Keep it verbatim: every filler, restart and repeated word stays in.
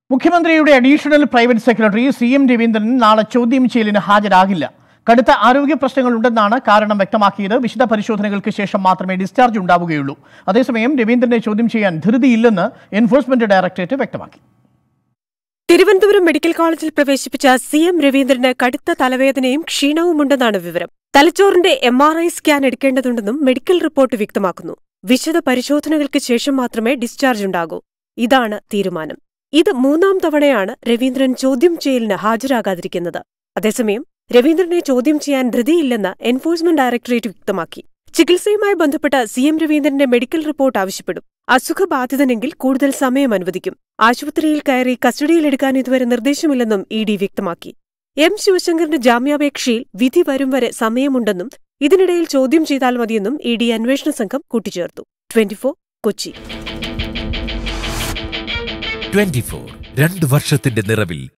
മുഖ്യമന്ത്രിയുടെ additional private secretary C M Raveendran നാളെ ചോദ്യം ചെയ്യലിന് ഹാജരാകില്ല. കടുത്ത ആരോഗ്യ പ്രശ്നങ്ങളുണ്ടെന്നാണ് കാരണം വ്യക്തമാക്കിയത്. വിശദ പരിശോധനകൾക്ക് ശേഷം മാത്രമേ ഡിസ്ചാർജ് ഉണ്ടാവുകയുള്ളൂ. അതേസമയം രവീന്ദ്രനെ ചോദ്യം ചെയ്യാൻ ധൃതിയില്ലെന്ന് എൻഫോഴ്സ്മെന്റ് ഡയറക്ടറേറ്റ് വ്യക്തമാക്കി. തിരുവനന്തപുരം മെഡിക്കൽ കോളേജിൽ പ്രവേശിപ്പിച്ച സി എം രവീന്ദ്രന് കടുത്ത തലവേദനയും ക്ഷീണവുമുണ്ടെന്നാണ് വിവരം. തലച്ചോറിന്റെ എം ആർ ഐ സ്കാൻ എടുക്കേണ്ടതുണ്ടെന്നും മെഡിക്കൽ റിപ്പോർട്ട് വ്യക്തമാക്കുന്നു. വിശദ പരിശോധനകൾക്ക് ശേഷം മാത്രമേ ഡിസ്ചാർജ് ഉണ്ടാകൂ. ഇതാണ് തീരുമാനം. ഇത് മൂന്നാം തവണയാണ് രവീന്ദ്രൻ ചോദ്യം ചെയ്യലിന് ഹാജരാകാതിരിക്കുന്നത്. അതേസമയം രവീന്ദ്രനെ ചോദ്യം ചെയ്യാൻ ധൃതിയില്ലെന്ന് എൻഫോഴ്സ്മെന്റ് ഡയറക്ടറേറ്റ് വ്യക്തമാക്കി. ചികിത്സയുമായി ബന്ധപ്പെട്ട സി എം രവീന്ദ്രന്റെ മെഡിക്കൽ റിപ്പോർട്ട് ആവശ്യപ്പെടും. അസുഖബാധിതനെങ്കിൽ കൂടുതൽ സമയം അനുവദിക്കും. ആശുപത്രിയിൽ കയറി കസ്റ്റഡിയിലെടുക്കാൻ ഇതുവരെ നിർദ്ദേശമില്ലെന്നും ഇ ഡി വ്യക്തമാക്കി. എം ശിവശങ്കറിന്റെ ജാമ്യാപേക്ഷയിൽ വിധി വരും വരെ സമയമുണ്ടെന്നും ഇതിനിടയിൽ ചോദ്യം ചെയ്താൽ മതിയെന്നും ഇ ഡി അന്വേഷണ സംഘം കൂട്ടിച്ചേർത്തു. ട്വന്റിഫോർ കൊച്ചി. ട്വന്റിഫോർ രണ്ട് വർഷത്തിന്റെ നിറവിൽ